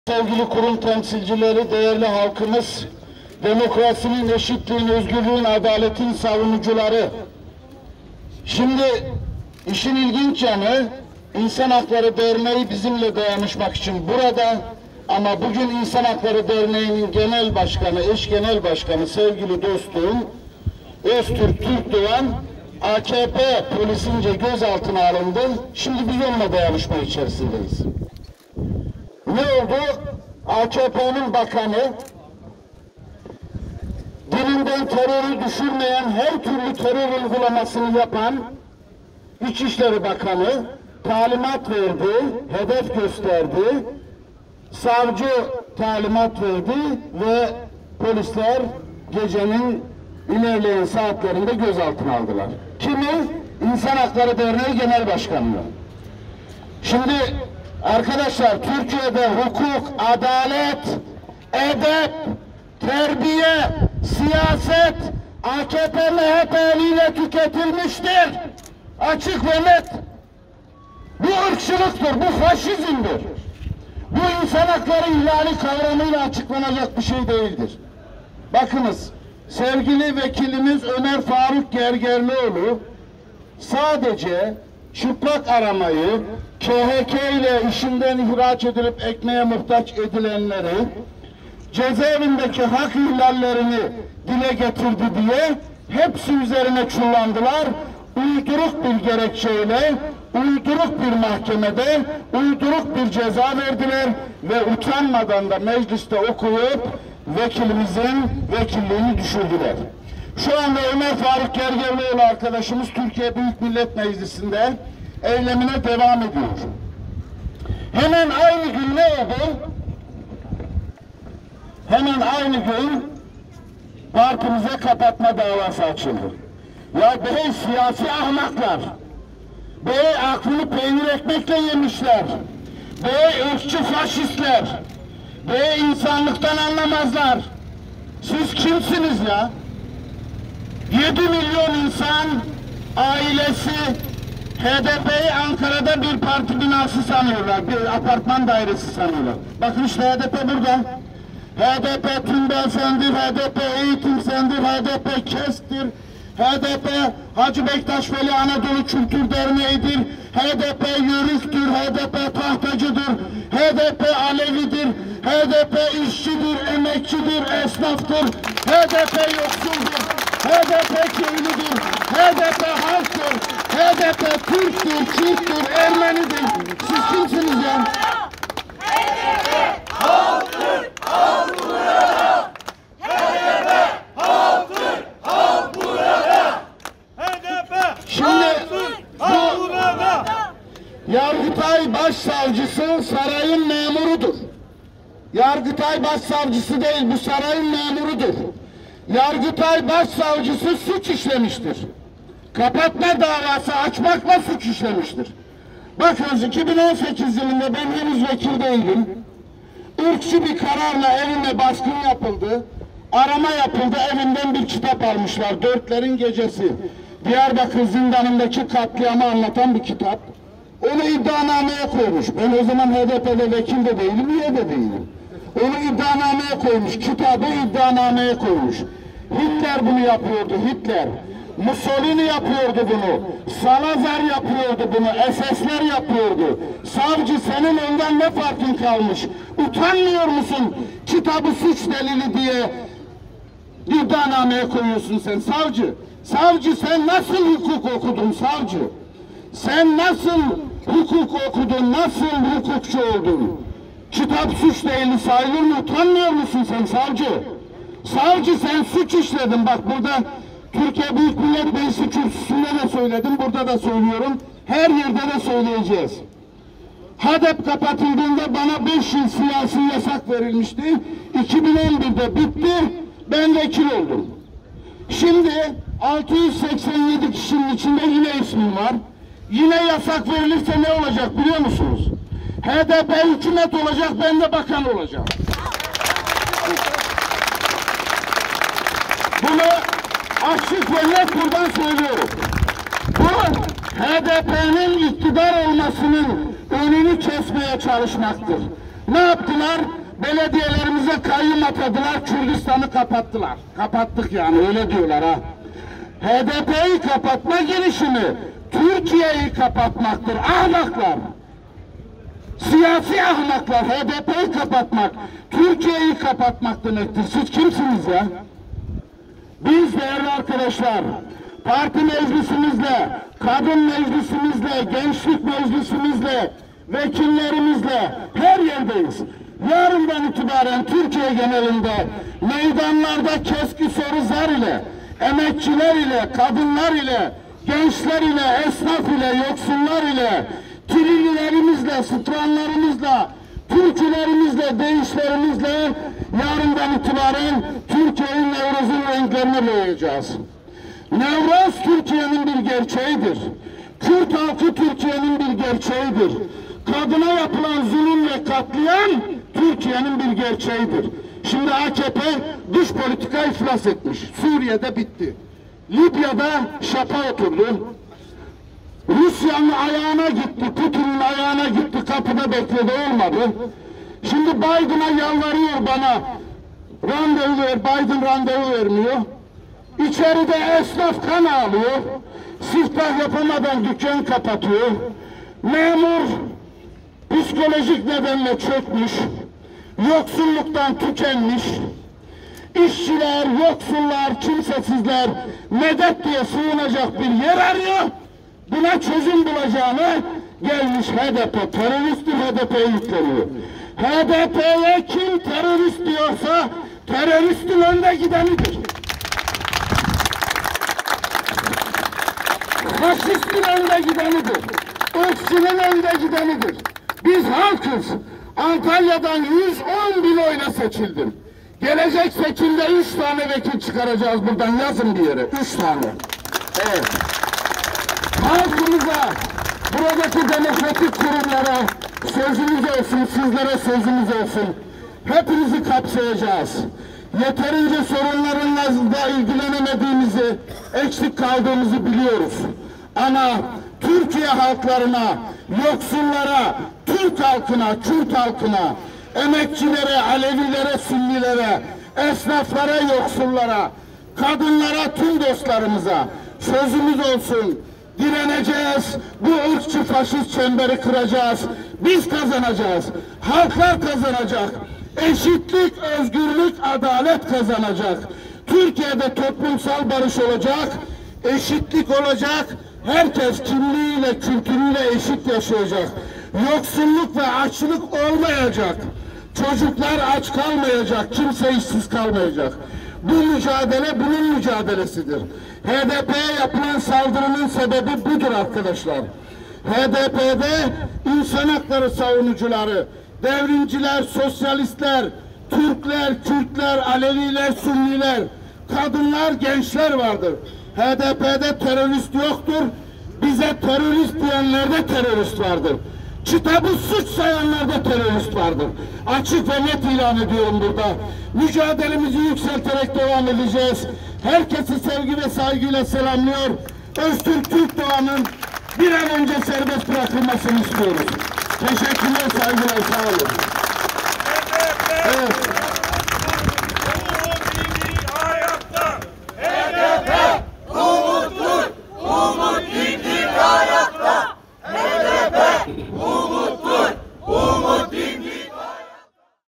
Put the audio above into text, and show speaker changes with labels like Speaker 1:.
Speaker 1: Sevgili kurum temsilcileri, değerli halkımız, demokrasinin, eşitliğin, özgürlüğün, adaletin savunucuları. Şimdi işin ilginç yanı, İnsan Hakları Derneği bizimle dayanışmak için burada, ama bugün İnsan Hakları Derneği'nin genel başkanı, eş genel başkanı, sevgili dostum Öztürk Türkdoğan, AKP polisince gözaltına alındı. Şimdi biz onunla dayanışma içerisindeyiz. Ne oldu? AKP'nin bakanı, dilinden terörü düşürmeyen her türlü terör uygulamasını yapan İçişleri Bakanı talimat verdi, hedef gösterdi, savcı talimat verdi ve polisler gecenin ilerleyen saatlerinde gözaltına aldılar. Kimi? İnsan Hakları Derneği Genel Başkanı'nı. Şimdi arkadaşlar, Türkiye'de hukuk, adalet, edep, terbiye, siyaset AKP MHP eliyle tüketilmiştir. Açık ve net. Bu ırkçılıktır, bu faşizmdir. Bu insan hakları ihlali kavramıyla açıklanacak bir şey değildir. Bakınız, sevgili vekilimiz Ömer Faruk Gergerlioğlu sadece çıplak aramayı, KHK ile işinden ihraç edilip ekmeğe muhtaç edilenleri, cezaevindeki hak ihlallerini dile getirdi diye hepsi üzerine çullandılar. Uyduruk bir gerekçeyle, uyduruk bir mahkemede, uyduruk bir ceza verdiler ve utanmadan da mecliste okuyup vekilimizin vekilliğini düşürdüler. Şu anda Ömer Faruk Gergerlioğlu arkadaşımız Türkiye Büyük Millet Meclisi'nde eylemine devam ediyor. Hemen aynı gün ne oldu? Hemen aynı gün partimize kapatma davası açıldı. Ya bey siyasi ahmaklar, bey aklını peynir ekmekle yemişler, bey ırkçı faşistler, bey insanlıktan anlamazlar. Siz kimsiniz ya? 7 milyon insan ailesi HDP'yi Ankara'da bir parti binası sanıyorlar, bir apartman dairesi sanıyorlar. Bakın işte HDP burada. HDP Tümbel sendir, HDP Eğitim sendir, HDP KES'tir, HDP Hacı Bektaş Veli Anadolu Kültür Derneği'dir, HDP Yörük'tür, HDP Tahtacı'dır, HDP Alevi'dir, HDP işçidir, emekçidir, esnaftır, HDP yoksuldur, HDP köylüdür, HDP halktır, HDP Türktür, Kürttür, Ermenidir. Siz kimsiniz ya?
Speaker 2: HDP halktır, halk burada. HDP halktır, halk burada. HDP halk burada.
Speaker 1: Yargıtay Başsavcısı sarayın memurudur. Yargıtay Başsavcısı değil, bu sarayın memurudur. Yargıtay Başsavcısı suç işlemiştir. Kapatma davası açmakla suç işlemiştir. Bakınız 2018 yılında ben henüz vekil değilim. Irkçı bir kararla evime baskın yapıldı. Arama yapıldı, evinden bir kitap almışlar. Dörtlerin Gecesi. Diyarbakır zindanındaki katliamı anlatan bir kitap. Onu iddianameye koymuş. Ben o zaman HDP'de vekil de değilim, üye de değilim. Onu iddianameye koymuş, kitabı iddianameye koymuş. Hitler bunu yapıyordu, Hitler. Mussolini yapıyordu bunu, Salazar yapıyordu bunu, SS'ler yapıyordu. Savcı, senin ondan ne farkın kalmış? Utanmıyor musun? Kitabı suç delili diye iddianameye koyuyorsun sen savcı. Savcı, sen nasıl hukuk okudun savcı? Sen nasıl hukuk okudun, nasıl hukukçu oldun? Kitap suç delili sayılır mı? Utanmıyor musun sen savcı? Savcı, sen suç işledin. Bak burada Türkiye Büyük Millet Meclisi kürsüsünde de söyledim, burada da söylüyorum. Her yerde de söyleyeceğiz. HADEP kapatıldığında bana 5 yıl siyasi yasak verilmişti. 2011'de bitti, ben vekil oldum. Şimdi 687 kişinin içinde yine ismim var. Yine yasak verilirse ne olacak biliyor musunuz? HDP hükümet olacak, ben de bakan olacağım. Bunu açık ve net buradan söylüyorum. Bu HDP'nin iktidar olmasının önünü kesmeye çalışmaktır. Ne yaptılar? Belediyelerimize kayyum atadılar, Kürdistan'ı kapattılar. Kapattık yani, öyle diyorlar ha. HDP'yi kapatma girişimi Türkiye'yi kapatmaktır. Ahmaklar. Siyasi ahmaklar, HDP'yi kapatmak, Türkiye'yi kapatmak demektir. Siz kimsiniz ya? Biz değerli arkadaşlar, parti meclisimizle, kadın meclisimizle, gençlik meclisimizle, vekillerimizle her yerdeyiz. Yarından itibaren Türkiye genelinde meydanlarda keski soru zar ile, emekçiler ile, kadınlar ile, gençler ile, esnaf ile, yoksullar ile, trillilerimizle, sıtranlarımızla, türkülerimizle, deyişlerimizle yarından itibaren Türkiye'nin Nevruz'un renklerini boyayacağız. Nevruz Türkiye'nin bir gerçeğidir. Kürt halkı Türkiye'nin bir gerçeğidir. Kadına yapılan zulüm ve katliam Türkiye'nin bir gerçeğidir. Şimdi AKP dış politika iflas etmiş. Suriye'de bitti. Libya'da şapa oturdu. Rusya'nın ayağına gitti, Putin'in ayağına gitti, kapıda bekledi, olmadı. Şimdi Biden'a yalvarıyor bana, randevu ver, Biden randevu vermiyor. İçeride esnaf kan ağlıyor, siftah yapamadan dükkan kapatıyor. Memur psikolojik nedenle çökmüş, yoksulluktan tükenmiş. İşçiler, yoksullar, kimsesizler medet diye sığınacak bir yer arıyor. Buna çözüm bulacağını gelmiş HDP, teröristtir, HDP'ye yükleniyor. HDP'ye kim terörist diyorsa teröristin önde gidenidir. Faşistin önde gidenidir. Irkçının önde gidenidir. Biz halkız. Antalya'dan 110 bin oyla seçildim. Gelecek seçimde 3 tane vekil çıkaracağız buradan, yazın bir yere. 3 tane. Evet. Halkımıza, buradaki demokratik kurumlara sözümüz olsun, sizlere sözümüz olsun. Hepinizi kapsayacağız. Yeterince sorunlarınızla ilgilenemediğimizi, eksik kaldığımızı biliyoruz. Ama Türkiye halklarına, yoksullara, Türk halkına, Kürt halkına, emekçilere, Alevilere, Sünnilere, esnaflara, yoksullara, kadınlara, tüm dostlarımıza sözümüz olsun. Direneceğiz, bu ırkçı faşist çemberi kıracağız, biz kazanacağız, halklar kazanacak, eşitlik, özgürlük, adalet kazanacak. Türkiye'de toplumsal barış olacak, eşitlik olacak, herkes kimliğiyle, kültürüyle eşit yaşayacak. Yoksulluk ve açlık olmayacak, çocuklar aç kalmayacak, kimse işsiz kalmayacak. Bu mücadele bunun mücadelesidir. HDP'ye yapılan saldırının sebebi budur arkadaşlar. HDP'de insan hakları savunucuları, devrimciler, sosyalistler, Türkler, Kürtler, Aleviler, Sünniler, kadınlar, gençler vardır. HDP'de terörist yoktur. Bize terörist diyenlerde terörist vardır. Kitabı suç sayanlarda terörist vardır. Açık ve net ilan ediyorum burada. Mücadelemizi yükselterek devam edeceğiz. Herkesi sevgi ve saygıyla selamlıyor. Öztürk Türkdoğan'ın bir an önce serbest bırakılmasını istiyoruz. Teşekkürler, saygılar, sağ olun.